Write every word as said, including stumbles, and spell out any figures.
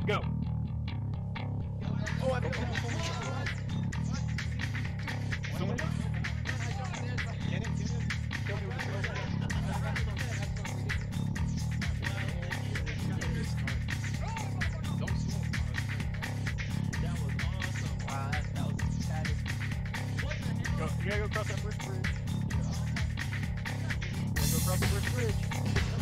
Go. Oh, I don't know. Someone. Get him, get him. Kill me with the throw. Don't swoop. That was awesome. Wow, that, that was the saddest. Go. You gotta go across that bridge. bridge. You gotta go across the bridge. bridge.